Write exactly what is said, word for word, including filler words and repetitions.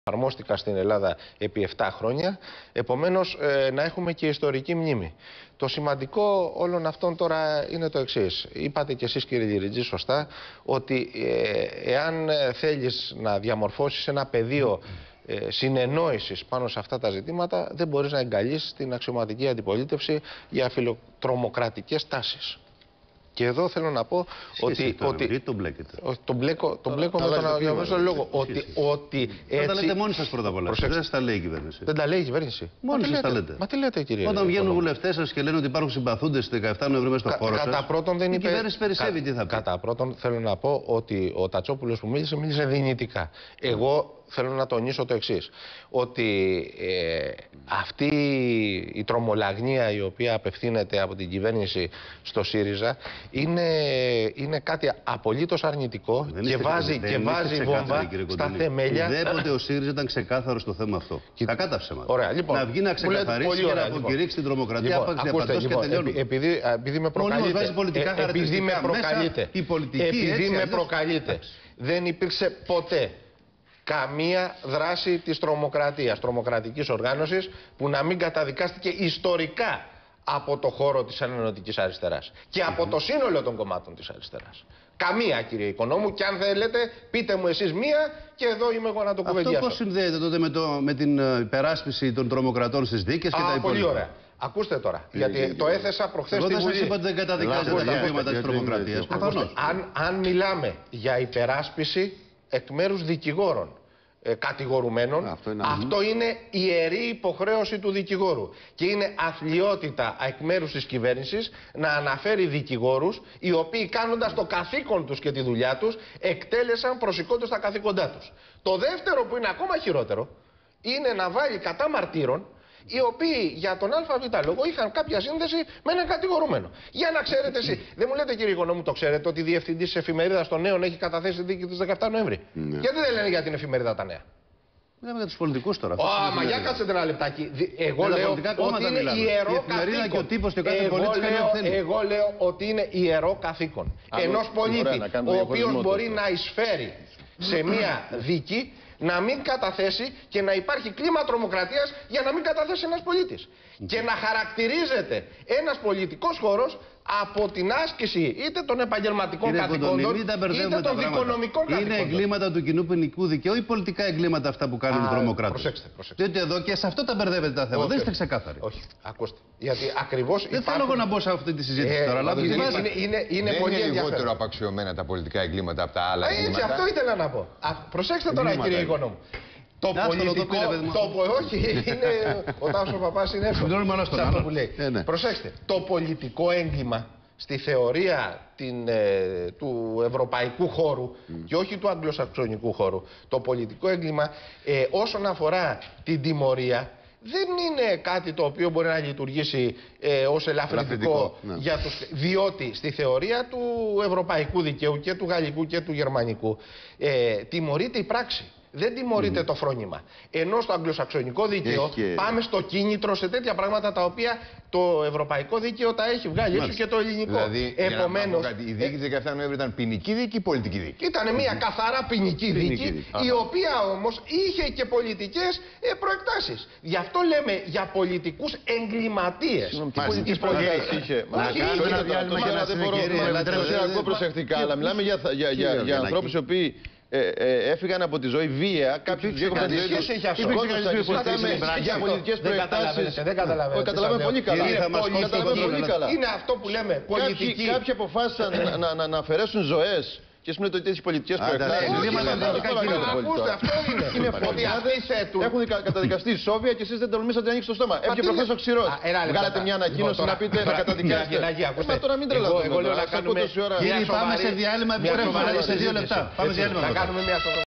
Εφαρμόστηκα στην Ελλάδα επί επτά χρόνια, επομένως ε, να έχουμε και ιστορική μνήμη. Το σημαντικό όλων αυτών τώρα είναι το εξής. Είπατε κι εσείς, κύριε Γυριτζή, σωστά, ότι ε, εάν θέλεις να διαμορφώσεις ένα πεδίο ε, συνεννόησης πάνω σε αυτά τα ζητήματα, δεν μπορείς να εγκαλείς την αξιωματική αντιπολίτευση για φιλοτρομοκρατικές τάσεις. Και εδώ θέλω να πω Σχέση ότι. τώρα, ότι γιατί τον μπλέκετε. Τον μπλέκω, τον μπλέκω με τον αγιογενή λόγο. Ότι, ότι έτσι. Τα λέτε μόνοι σας πρώτα απ' όλα. Δεν τα λέει η κυβέρνηση. Δεν τα λέει η κυβέρνηση. Μόνοι σας τα λέτε. Μα τι λέτε, κύριε. Όταν βγαίνουν βουλευτές σας και λένε ότι υπάρχουν συμπαθούντες στις δεκαεφτά Νοεμβρίου μέσα στο χώρο σας. Κατά πρώτον δεν είπε. Η κυβέρνηση περισσεύει, τι θα πει. Κατά πρώτον θέλω να πω ότι ο Τατσόπουλος που μίλησε, μίλησε δυνητικά. Εγώ θέλω να τονίσω το εξής. Ότι ε, αυτή η τρομολαγνία η οποία απευθύνεται από την κυβέρνηση στο ΣΥΡΙΖΑ είναι, είναι κάτι απολύτως αρνητικό δεν και βάζει, και βάζει βόμβα στα θεμέλια. Ουδέποτε ο ΣΥΡΙΖΑ ήταν ξεκάθαρο στο θέμα αυτό. Κακά τα ψέματα. Ωραία, λοιπόν, να βγει να ξεκαθαρίσει και να αποκηρύξει την τρομοκρατία λοιπόν, άπαξ διαπαντός λοιπόν, και τελειώνει. Επειδή, επειδή με προκαλείτε, ε, επειδή με προκαλείτε, η πολιτική, επειδή έτσι, με αλλιώς... προκαλείτε, δεν υπήρξε ποτέ καμία δράση της τρομοκρατίας, τρομοκρατικής οργάνωσης που να μην καταδικάστηκε ιστορικά από το χώρο της ενωτικής αριστεράς και από το σύνολο των κομμάτων της αριστεράς. Καμία, κύριε Οικονόμου, και αν θέλετε πείτε μου εσείς μία και εδώ είμαι εγώ να το κουβεντιάσω. Αυτό πώς συνδέεται τότε με, το, με την υπεράσπιση των τρομοκρατών στις δίκες και Α, τα υπόλοιπα. Πολύ ωραία. Ακούστε τώρα, ε, γιατί ε, το έθεσα προχθές εγώ στη Βουλή. Εγώ δεν σας είπα ότι δεν καταδικάζετε τα βήματα της τρομοκρατίας. Αν, αν μιλάμε για υπεράσπιση εκ μέρους δικηγόρων, Ε, κατηγορουμένων, αυτό είναι, αυτό είναι ιερή υποχρέωση του δικηγόρου και είναι αθλιότητα εκ μέρους της κυβέρνησης να αναφέρει δικηγόρους οι οποίοι, κάνοντας το καθήκον τους και τη δουλειά τους, εκτέλεσαν προσηκόντως τα καθήκοντά τους. Το δεύτερο, που είναι ακόμα χειρότερο, είναι να βάλει κατά μαρτύρων οι οποίοι για τον ΑΒ λόγο είχαν κάποια σύνδεση με έναν κατηγορούμενο. Για να ξέρετε εσείς, δεν μου λέτε, κύριε Οικονόμου, το ξέρετε ότι η διευθυντής της εφημερίδας των Νέων έχει καταθέσει δίκη της δεκαεφτά Νοεμβρίου. Ναι. Γιατί δεν λένε για την εφημερίδα τα Νέα. Λέμε για τους πολιτικούς τώρα. Ω, μα για κάτσετε ένα λεπτάκι. Εγώ λέω ότι είναι ιερό καθήκον. Εγώ λέω ότι είναι ιερό καθήκον ενός πολίτη, ο οποίος μπορεί να εισφέρει σε μία δίκη, να μην καταθέσει και να υπάρχει κλίμα τρομοκρατίας για να μην καταθέσει ένας πολίτης. Mm. Και να χαρακτηρίζεται ένας πολιτικός χώρος από την άσκηση είτε των επαγγελματικών καθηκόντων είτε των δικονομικών καθηκόντων. Είναι εγκλήματα του κοινού ποινικού δικαίου ή πολιτικά εγκλήματα αυτά που κάνουν οι τρομοκράτες. Προσέξτε, προσέξτε. Διότι εδώ και σε αυτό τα μπερδεύετε τα θέματα. Δεν είστε ξεκάθαροι. Όχι, ακούστε. Γιατί ακριβώς. Δεν θέλω εγώ να μπω σε αυτή τη συζήτηση τώρα. Αλλά είναι, είναι, είναι, είναι δεν πολύ είναι ενδιαφέρον. λιγότερο απαξιωμένα τα πολιτικά εγκλήματα από τα άλλα εγκλήματα. Έτσι, αυτό ήθελα να πω. Α, προσέξτε τώρα, κύριε Οικονόμου. Το να, πολιτικό, το, το, όχι, είναι, ο Τάσος Παπάς είναι εύκολο σε αυτό που λέει. Ε, ναι. Προσέξτε, το πολιτικό έγκλημα στη θεωρία την, ε, του ευρωπαϊκού χώρου mm. και όχι του αγγλοσαξονικού χώρου, το πολιτικό έγκλημα ε, όσον αφορά την τιμωρία, δεν είναι κάτι το οποίο μπορεί να λειτουργήσει ε, ως ελαφρυντικό ναι. για τους, διότι στη θεωρία του ευρωπαϊκού δικαίου και του γαλλικού και του γερμανικού ε, τιμωρείται η πράξη. Δεν τιμωρείται mm. το φρόνημα. Ενώ στο αγγλοσαξονικό δίκαιο και... πάμε στο κίνητρο σε τέτοια πράγματα τα οποία το ευρωπαϊκό δίκαιο τα έχει βγάλει, ίσως και το ελληνικό. Δηλαδή, επομένως, κάτι, η δίκη της δεκαεφτά Νοεμβρίου ήταν ποινική δίκη ή πολιτική δίκη? Ήταν μια καθαρά ποινική δίκη, δίκη η οποία όμως είχε και πολιτικές ε, προεκτάσεις. Γι' αυτό λέμε για πολιτικούς εγκληματίες. Τι πολιτικές προεκτάσεις είχε? Να κάνω ένα διάλειμμα για να δεν ακούω προσεκτικά, αλλά μιλάμε για ανθρώπους οι οποίοι Ε, ε, έφυγαν από τη ζωή βία, κάποιοι τους έκαναν τη ζωή τους. Για πολιτικές προεκτάσεις. Δεν καταλαβαίνετε. Καταλαβαίνω πολύ καλά. Είναι αυτό που λέμε πολιτική. Κάποιοι αποφάσισαν να αφαιρέσουν ζωές και σου λέτε ότι έχει πολιτικές προεκτάσεις. Ακούστε, αυτό είναι. Ότι αυτοί θέτουν. Έχουν καταδικαστεί η Σόβια και εσείς δεν τολμήσατε να ανοίξετε το στόμα. Έφυγε προχθές ο Ξηρός. Βγάλατε μια ανακοίνωση να πείτε να καταδικάσετε. Μα τώρα μην τρελαθούμε. Εγώ λέω να κάνουμε. Κύριε, πάμε σε διάλειμμα, επιστρέφουμε σε δύο λεπτά. Πάμε διάλειμμα.